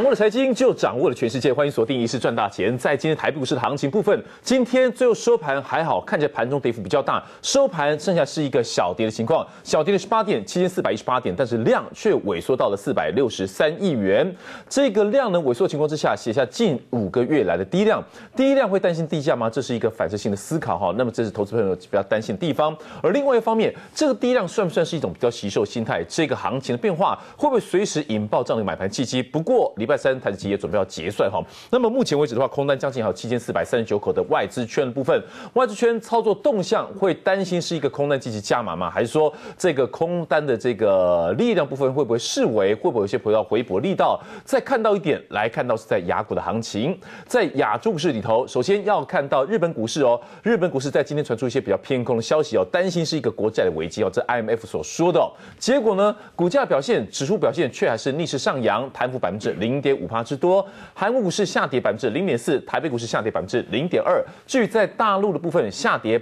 握了财经，就掌握了全世界。欢迎锁定《一事赚大钱》。在今天台北股市的行情部分，今天最后收盘还好，看起来盘中跌幅比较大，收盘剩下是一个小跌的情况，小跌了18点，7418点，但是量却萎缩到了463亿元。这个量能萎缩的情况之下，写下近5个月来的低量。低量会担心低价吗？这是一个反射性的思考哈。那么这是投资朋友比较担心的地方。而另外一方面，这个低量算不算是一种比较惜售心态？这个行情的变化会不会随时引爆这样的买盘契机？不过礼拜三台指期也准备要结算哈。那么目前为止的话，空单将近还有7439口的外资圈的部分，外资圈操作动向会担心是一个空单积极加码吗？还是说这个空单的这个力量部分会不会视为会不会有一些回补力道？再看到一点，来看到是在亚股的行情，在亚洲股市里头，首先要看到日本股市哦，日本股市在今天传出一些比较偏空的消息哦，担心是一个国债的危机哦，这 IMF 所说的哦。结果呢，股价表现、指数表现却还是逆势上扬，弹幅0.5%之多。韩国股市下跌0.4%，台北股市下跌0.2%。至于在大陆的部分，下跌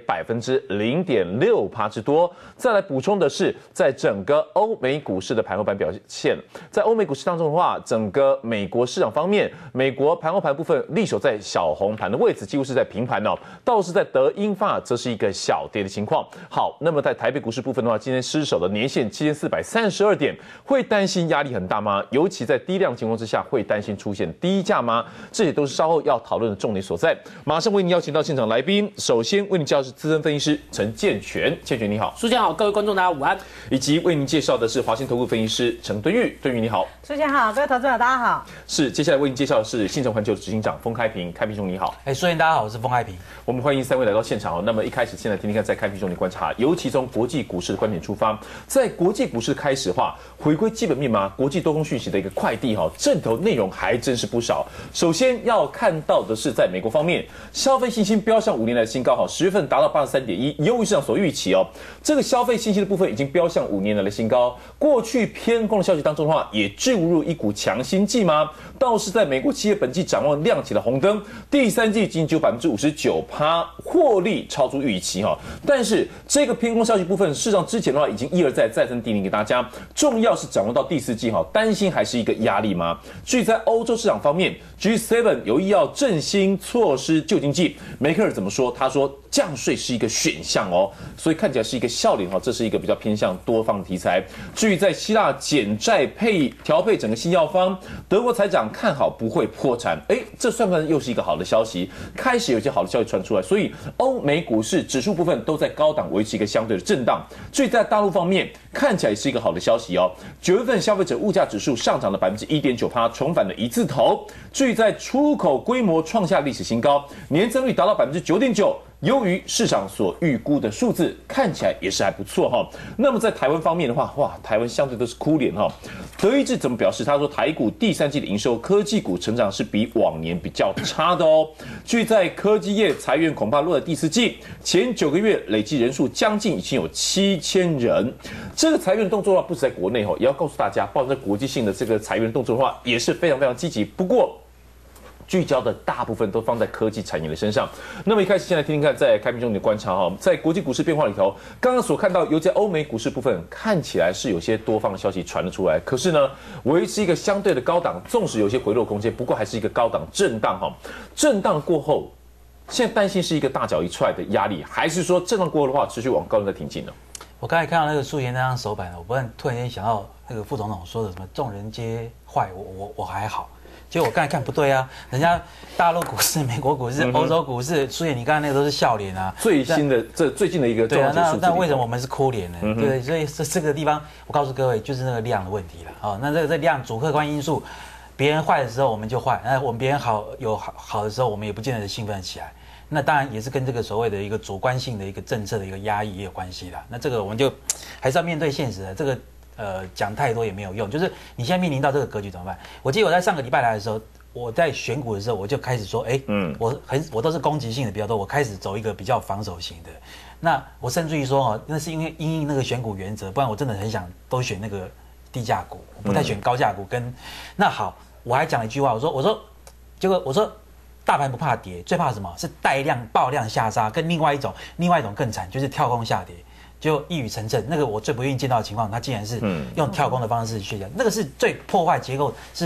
0.6%之多。再来补充的是，在整个欧美股市的盘后盘表现，在欧美股市当中的话，整个美国市场方面，美国盘后盘部分力守在小红盘的位置，几乎是在平盘哦。倒是在德英法则是一个小跌的情况。好，那么在台北股市部分的话，今天失守的年线7432点，会担心压力很大吗？尤其在低量情况之下，会担心出现低价吗？这也都是稍后要讨论的重点所在。马上为您邀请到现场来宾，首先为您介绍是资深分析师陈建全，建全你好。 书记好，各位观众大家午安。 以及为您介绍的是华信投顾分析师陈敦裕，敦裕你好。 书记好，各位投资者大家好。 是，接下来为您介绍的是信诚环球执行长封开平，开平兄你好。 书记大家好，我是封开平。 我们欢迎3位来到现场哦。那么一开始，现在听听看在开平兄的观察，尤其从国际股市的观点出发，在国际股市开始的话，回归基本面嘛，国际多空讯息的一个快递哈，这里头内容还真是不少。首先要看到的是，在美国方面，消费信心飙上5年来的新高哈，10月份达到83.1，优于市场所预期哦。这个消费信心的部分已经飙向5年来的新高。过去偏空的消息当中的话，也注入一股强心剂吗？倒是在美国企业本季展望亮起了红灯，第3季仅只有59%获利超出预期哈。但是这个偏空消息部分，市场之前的话已经一而再再三叮咛给大家，重要是展望到第4季哈，担心还是一个压力吗？至于在欧洲市场方面 ，G7 有意要振兴措施救经济，梅克尔怎么说？他说降税是一个选项哦，所以看起来是一个笑脸哈，这是一个比较偏向多方的题材。至于在希腊减债调配整个新药方，德国财长看好不会破产，这算不算又是一个好的消息？开始有些好的消息传出来，所以欧美股市指数部分都在高档维持一个相对的震荡。至于在大陆方面，看起来也是一个好的消息哦。9月份消费者物价指数上涨了1.9%，重返了1字头。至于在出口规模创下历史新高，年增率达到9.9%。优于市场所预估的数字，看起来也是还不错哈。那么在台湾方面的话，哇，台湾相对都是哭脸哈。德意志怎么表示？他说台股第3季的营收，科技股成长是比往年比较差的哦。至于在科技业裁员，恐怕落在第4季，前9个月累计人数将近已经有7000人。这个裁员的动作的话，不止在国内哈，也要告诉大家，包括在国际性的这个裁员动作的话，也是非常非常积极。不过，聚焦的大部分都放在科技产业的身上。那么一开始，先来听听看，在开平中你的观察哈，在国际股市变化里头，刚刚所看到，尤其在欧美股市部分，看起来是有些多方的消息传了出来。可是呢，维持一个相对的高档，纵使有些回落空间，不过还是一个高档震荡哈。震荡过后，现在担心是一个大脚一踹的压力，还是说震荡过后的话，持续往高端再挺进呢？ 我刚才看到那个苏妍那张手板，我突然间想到那个副总统说的什么“众人皆坏，我还好”。结果我刚才看不对啊，人家大陆股市、美国股市、欧洲股市，所以你刚才那个都是笑脸啊。 最近的一个重要的数字。 那为什么我们是哭脸呢？对，所以这个地方，我告诉各位，就是那个量的问题了。哦，那这量主客观因素，别人坏的时候我们就坏，那我们别人好的时候，我们也不见得兴奋起来。那当然也是跟这个所谓的一个主观性的一个政策的一个压抑也有关系啦。那这个我们就还是要面对现实的。这个讲太多也没有用，就是你现在面临到这个格局怎么办？我记得我在上个礼拜来的时候，我在选股的时候我就开始说，我都是攻击性的比较多，我开始走一个比较防守型的。那我甚至于说那是因为因应那个选股原则，不然我真的很想都选那个低价股，我不太选高价股那好，我还讲了一句话，结果我说大盘不怕跌，最怕什么？是带量爆量下杀，跟另外一种更惨，就是跳空下跌。就一语成谶，那个我最不愿意见到的情况，它竟然是用跳空的方式去讲，那个是最破坏结构，是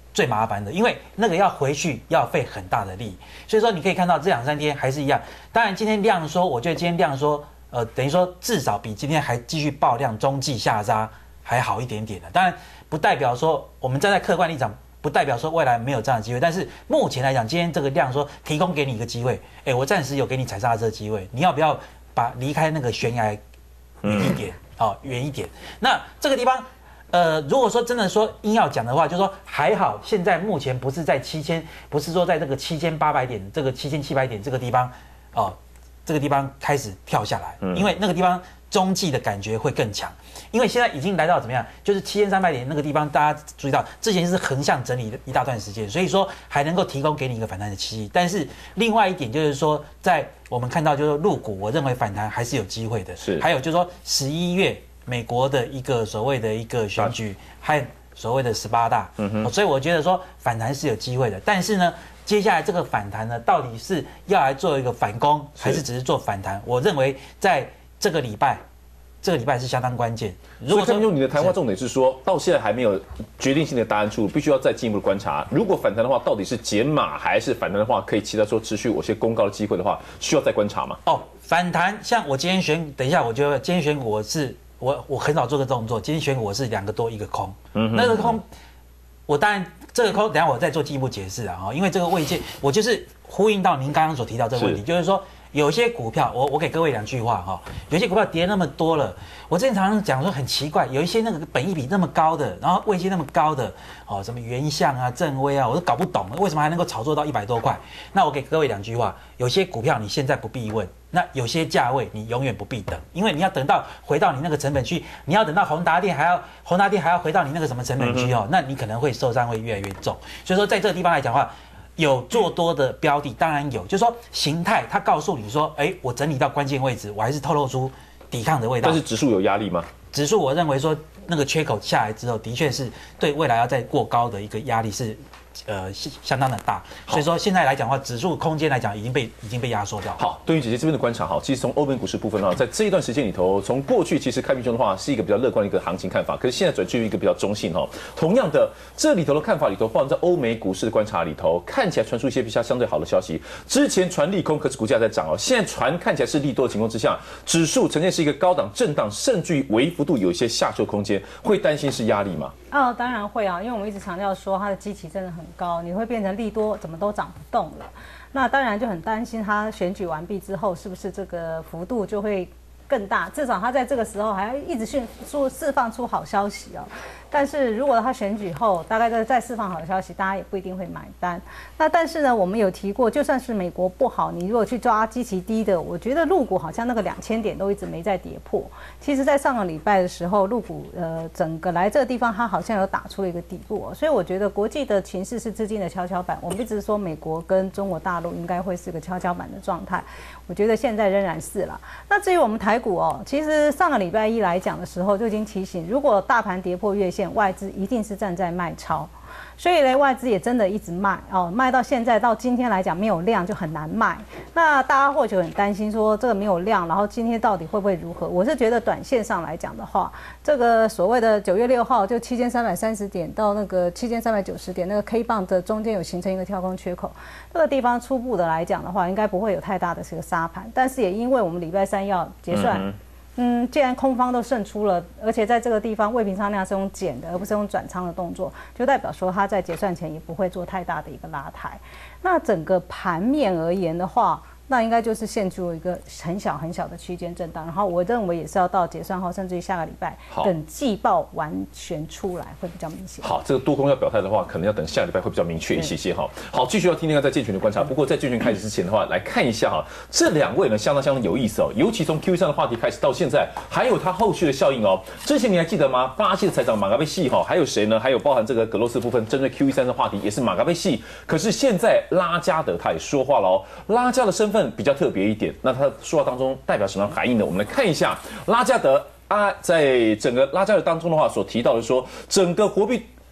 最麻烦的，因为那个要回去要费很大的力，所以说你可以看到这2、3天还是一样。当然今天量缩，我觉得今天量缩，等于说至少比今天还继续爆量中继下杀还好一点点的。当然不代表说我们站在客观立场，不代表说未来没有这样的机会。但是目前来讲，今天这个量缩提供给你一个机会，我暂时有给你踩刹车的机会，你要不要离开那个悬崖远一点？远一点。那这个地方。如果说真的说硬要讲的话，就是说还好，现在目前不是在7000，不是说在这个7800点、这个7700点这个地方，这个地方开始跳下来，因为那个地方中继的感觉会更强，因为现在已经来到怎么样，就是7300点那个地方，大家注意到之前是横向整理一大段时间，所以说还能够提供给你一个反弹的契机。但是另外一点就是说，在我们看到就是陆股，我认为反弹还是有机会的， 是， 还有就是说11月。美国的一个所谓的一个选举和所谓的18大，所以我觉得说反弹是有机会的。但是呢，接下来这个反弹呢，到底是要来做一个反攻，还是只是做反弹？我认为在这个礼拜是相当关键。 所以看用你的谈话重点是说，到现在还没有决定性的答案出炉，必须要再进一步的观察。如果反弹的话，到底是减码还是反弹的话，可以期待说持续有些攻高的机会的话，需要再观察吗？ 反弹，像我今天等一下，我觉得今天选股我很少做个动作，今天选股我是2个多1个空，那个空，我当然这个空，等一下我再做进一步解释啊，因为这个位阶，我就是呼应到您刚刚所提到这个问题，就是说有些股票，我给各位2句话哈，有些股票跌那么多了，我之前常常讲说很奇怪，有一些那个本益比那么高的，然后位阶那么高的，什么原相啊、正威啊，我都搞不懂为什么还能够炒作到100多块。那我给各位2句话，有些股票你现在不必问。那有些价位你永远不必等，因为你要等到回到你那个成本区，你要等到宏达电还要回到你那个什么成本区那你可能会受伤会越来越重。所以说在这个地方来讲的话，有做多的标的当然有，就是说形态它告诉你说，我整理到关键位置，我还是透露出抵抗的味道。 但是指数有压力吗？ 指数我认为说那个缺口下来之后，的确是对未来要再过高的一个压力是。相当的大，所以说现在来讲的话，指数空间来讲已经被压缩掉。 好，对于姐姐这边的观察，其实从欧美股市部分在这一段时间里头，从过去其实开平中的话是一个比较乐观的一个行情看法，可是现在转趋于一个比较中性同样的，这里头的看法里头，包含在欧美股市的观察里头，看起来传出一些比较相对好的消息。之前传利空，可是股价在涨现在传看起来是利多的情况之下，指数呈现是一个高档震荡，甚至于微幅度有一些下修空间，会担心是压力吗？ 当然会啊，因为我们一直强调说它的基期真的很高，你会变成利多怎么都涨不动了。那当然就很担心它选举完毕之后是不是这个幅度就会更大，至少它在这个时候还要一直释放出好消息但是如果他选举后大概再释放好的消息，大家也不一定会买单。那但是呢，我们有提过，就算是美国不好，你如果去抓基期低的，我觉得陆股好像那个2000点都一直没再跌破。其实，在上个礼拜的时候，陆股整个来这个地方，它好像有打出了一个底部所以我觉得国际的情势是资金的跷跷板。我们一直说美国跟中国大陆应该会是个跷跷板的状态，我觉得现在仍然是啦。那至于我们台股其实上个礼拜一来讲的时候就已经提醒，如果大盘跌破月线，外资一定是站在卖超，所以呢，外资也真的一直卖卖到现在到今天来讲没有量就很难卖。那大家或许很担心说这个没有量，然后今天到底会不会如何？我是觉得短线上来讲的话，这个所谓的9月6号就7330点到那个7390点那个 K 棒的中间有形成一个跳空缺口，这个地方初步的来讲的话，应该不会有太大的这个杀盘，但是也因为我们礼拜3要结算。既然空方都胜出了，而且在这个地方未平仓量是用减的，而不是用转仓的动作，就代表说它在结算前也不会做太大的一个拉抬。那整个盘面而言的话，那应该就是现出一个很小很小的区间震荡，然后我认为也是要到结算后，甚至于下个礼拜等季报完全出来会比较明显。 好，这个多空要表态的话，可能要等下礼拜会比较明确一些好，继续要听听在健全的观察。不过在健全开始之前的话，来看一下这2位呢相当有意思尤其从 Q 上的话题开始到现在，还有它后续的效应之前你还记得吗？巴西的财长马嘎贝系还有谁呢？还有包含这个格罗斯部分针对 QE3的话题也是马嘎贝系。可是现在拉加德他也说话了拉加的身份比较特别一点，那他说话当中代表什么含义呢？我们来看一下拉加德在整个拉加德当中的话所提到的说，整个货币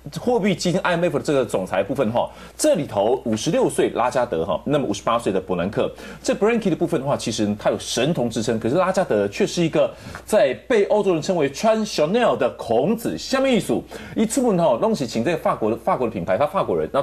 货币基金 IMF 的这个总裁部分哈，这里头56岁拉加德哈，那么58岁的伯南克，这 Bernanke 的部分的话，其实他有神童之称，可是拉加德却是一个在被欧洲人称为穿 Chanel 的孔子。下面一组一出门哈，弄起请这个法国的品牌，他法国人，然后